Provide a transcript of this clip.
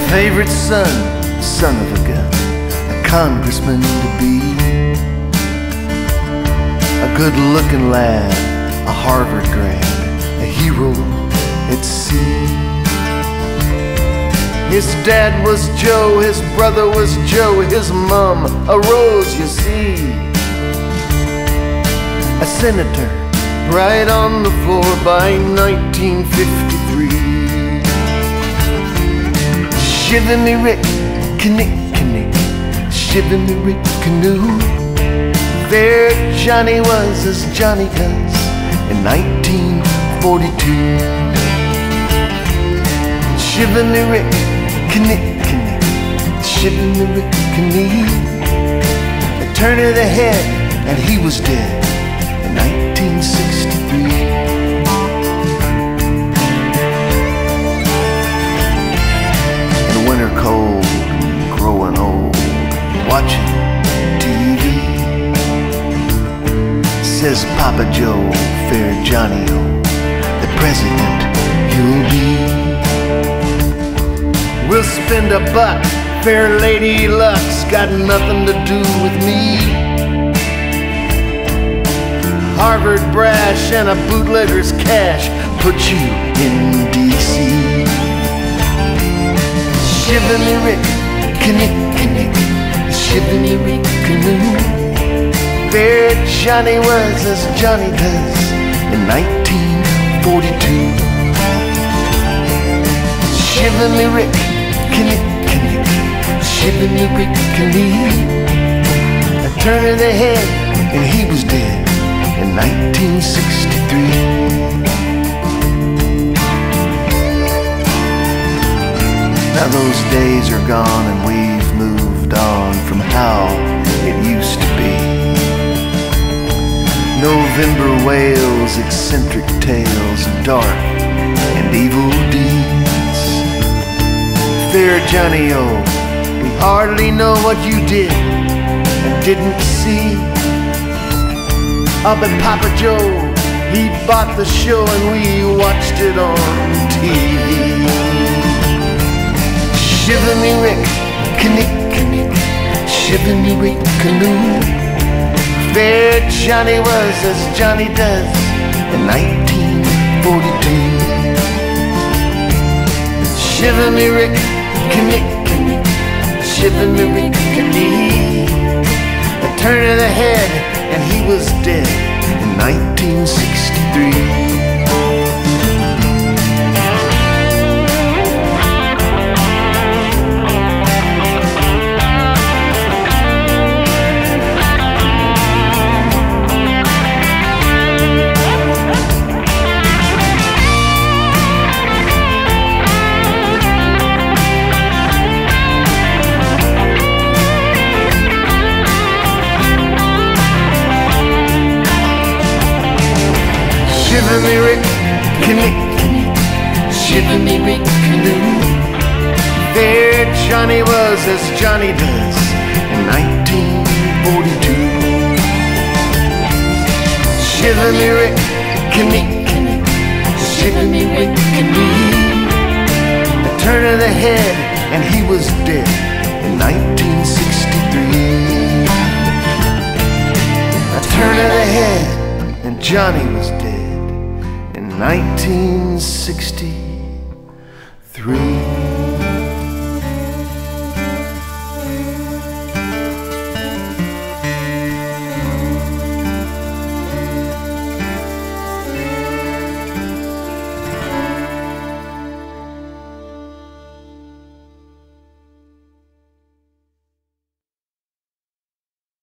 favorite son, son of a gun, a congressman to be, a good-looking lad, a Harvard grad, a hero at sea. His dad was Joe, his brother was Joe, his mom a Rose, you see. A senator right on the floor by 1953. Shiva Me Rik, knick, knick, Shiva Me Rik canoe. There Johnny was as Johnny does in 1942. Shiva Me Rik, knick, knick, Shiva Me Rik canoe. A turn of the head and he was dead in 1963. Winter cold, growing old, watching TV. Says Papa Joe, fair Johnny-O, the president you'll be. We'll spend $1, fair lady luck's got nothing to do with me. Harvard brash and a bootlegger's cash put you in D.C. Shiva Me Rik, knick, knick, Shiva Me Rik canoe. There Johnny was as Johnny does in 1942. Shiva Me Rik, knick, knick, Shiva Me Rik canoe. A turn of the head and he was dead in 1963. Now those days are gone and we've moved on from how it used to be. November wails, eccentric tales of dark and evil deeds. Fair Johnny-O, we hardly know what you did and didn't see. But Papa Joe, he bought the show and we watched it on TV. Shiva Me Rik, knick, knick, Shiva Me Rik canoe. Fair Johnny was as Johnny does in 1942. Shiva Me Rik, knick, knick, Shiva Me Rik canoe. A turn of the head and he was dead in 1963. Shiva Me Rik, knick, knick, Shiva Me Rik canoe. There Johnny was as Johnny does in 1942. Shiva Me Rik, knick, knick, Shiva Me Rik canoe. A turn of the head and he was dead in 1963. A turn of the head and Johnny was dead in 1963.